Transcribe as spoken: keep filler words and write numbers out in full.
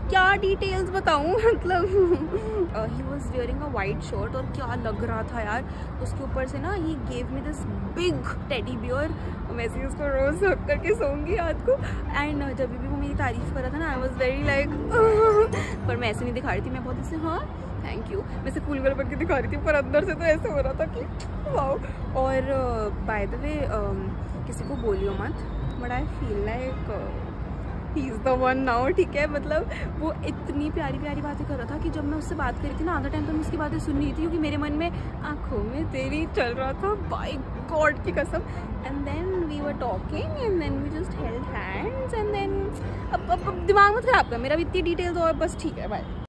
क्या डिटेल्स बताऊँ मतलब he was wearing a white shirt और क्या लग रहा था यार उसके ऊपर से ना, he gave me this big teddy bear. मैं से उसको रोज हक करके सोऊंगी रात को। एंड जब भी वो मेरी तारीफ कर रहा था ना, आई वॉज वेरी लाइक पर मैं ऐसे नहीं दिखा रही थी, मैं बहुत ऐसे हाँ थैंक यू मैं से कूल गर्ल बन के दिखा रही थी, पर अंदर से तो ऐसे हो रहा था कि वाओ। और बाय द वे किसी को बोलियो मत, but I feel like he is the one now, ठीक है। मतलब वो इतनी प्यारी प्यारी बातें कर रहा था कि जब मैं उससे बात करी थी ना, आधा टाइम तो मैं उसकी बातें सुन रही थी क्योंकि मेरे मन में आंखों में तेरी चल रहा था, बाय गॉड की कसम। And then we were talking and then we just held hands and then अब अब दिमाग मत खराब कर मेरा भी, इतनी डिटेल्स और बस, ठीक है बाय।